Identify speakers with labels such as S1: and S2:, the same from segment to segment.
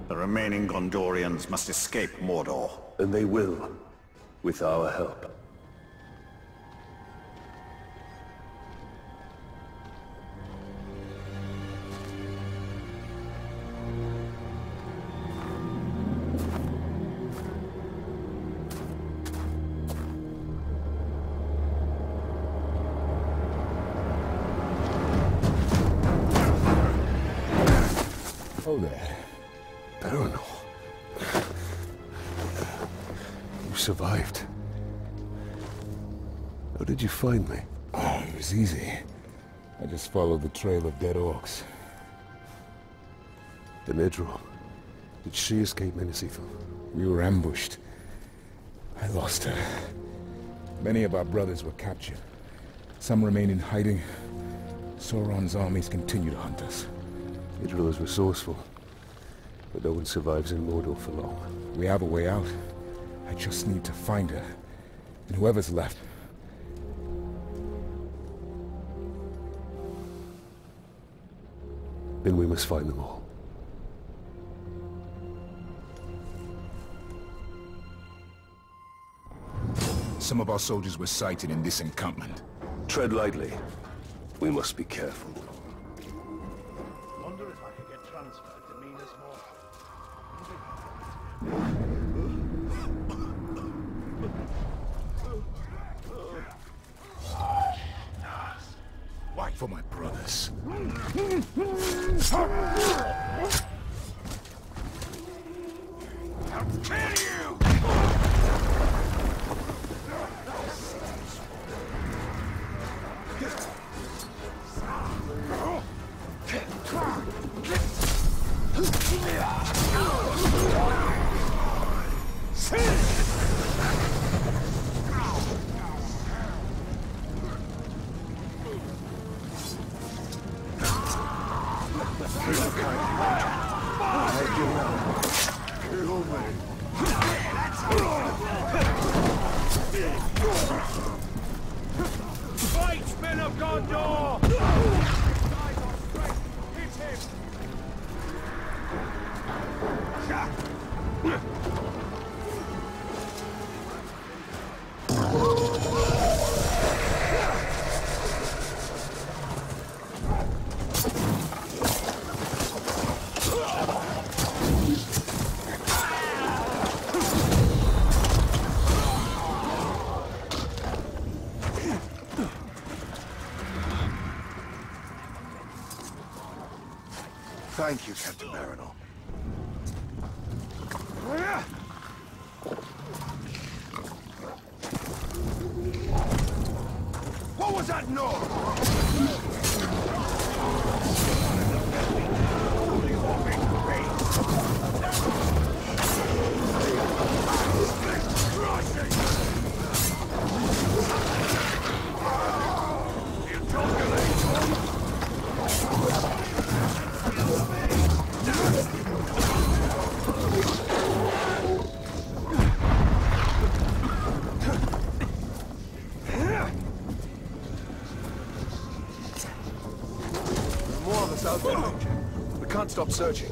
S1: The remaining Gondorians must escape Mordor.
S2: And they will, with our help.
S3: Oh there.
S2: Baranor. You survived. How did you find me?
S3: Oh, it was easy. I just followed the trail of dead orcs.
S2: The Nedril. Did she escape Minas Ithil?
S3: We were ambushed. I lost her. Many of our brothers were captured. Some remain in hiding. Sauron's armies continue to hunt us.
S2: Nedril is resourceful, but no one survives in Mordor for long.
S3: We have a way out. I just need to find her. And whoever's left.
S2: Then we must find them all.
S3: Some of our soldiers were sighted in this encampment.
S2: Tread lightly. We must be careful.
S4: Wonder if I could get transferred to Minas Morgul.
S3: Why for my brothers? How can you?
S4: Fight, men of Gondor! Hit him!
S5: Thank you, Captain Baranor.
S4: What was that noise?
S5: More of us out there, Major. We can't stop searching.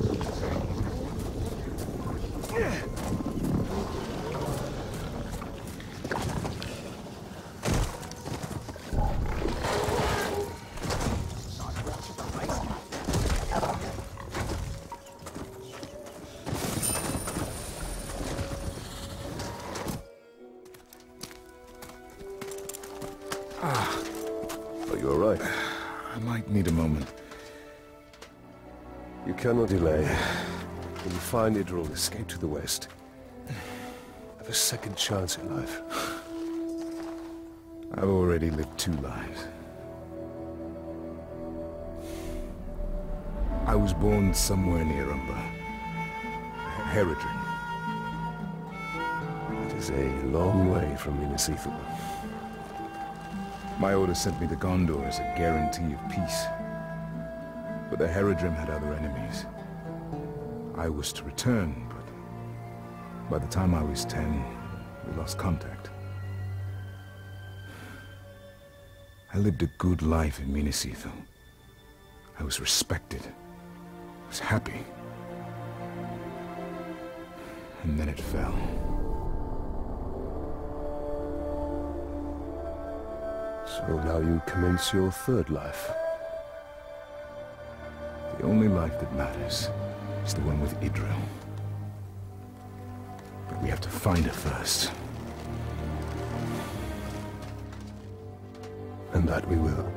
S2: Are you alright?
S3: I might need a moment.
S2: You cannot delay. When you find Idril, escape to the west. Have a second chance in life.
S3: I've already lived 2 lives. I was born somewhere near Umber. Herodrin.
S2: It is a long way from Minas Ithil.
S3: My order sent me to Gondor as a guarantee of peace. But the Herodrim had other enemies. I was to return, but by the time I was 10, we lost contact. I lived a good life in Minas Ithil. I was respected. I was happy. And then it fell.
S2: So now you commence your third life.
S3: The only life that matters is the one with Idril. But we have to find her first.
S2: And that we will.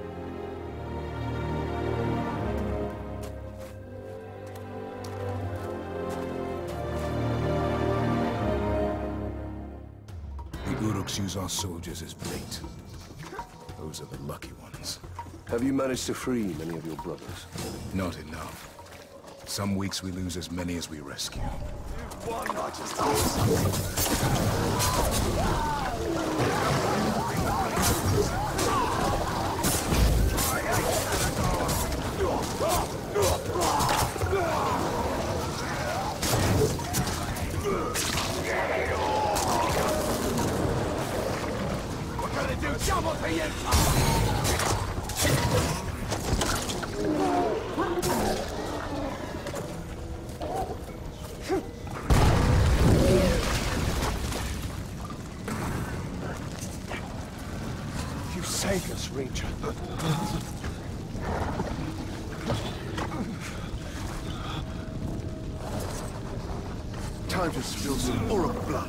S3: The Uruks use our soldiers as bait. Those are the lucky ones.
S2: Have you managed to free many of your brothers?
S3: Not enough. Some weeks we lose as many as we rescue.
S4: We're gonna do double for you!
S5: You saved us, Ranger. Time to spill some Uruk blood.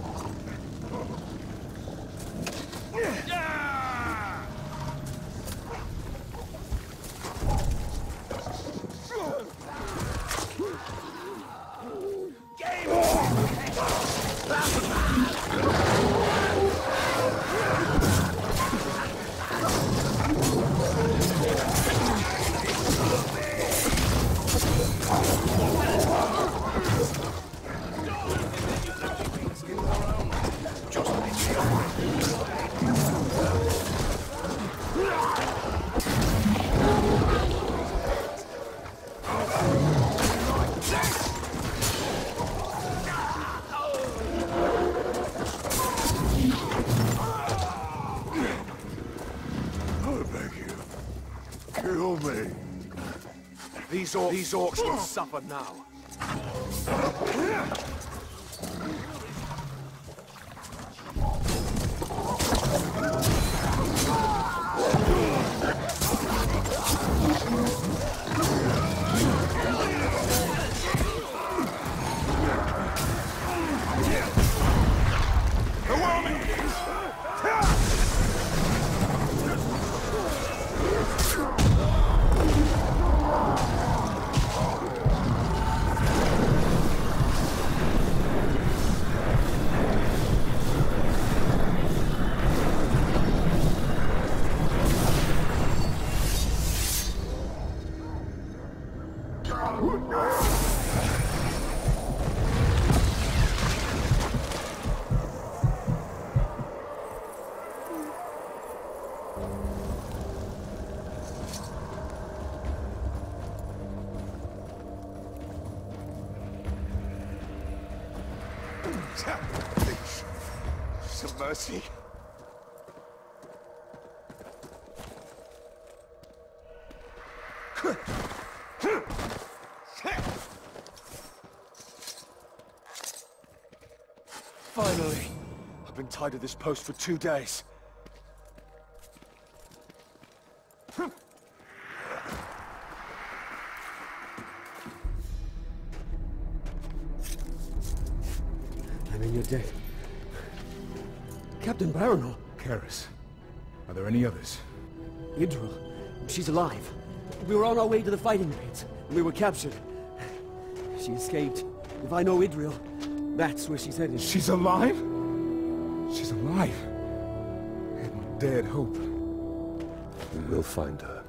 S4: Kill me.
S5: These orcs will suffer now. Some mercy. Finally! I've been tied to this post for 2 days.
S6: I'm in your debt. Captain Baranor.
S3: Karis, are there any others?
S6: Idril. She's alive. We were on our way to the fighting pits, and we were captured. She escaped. If I know Idril, that's where she's headed.
S3: She's alive? She's alive. I had not dared hope.
S2: We will find her.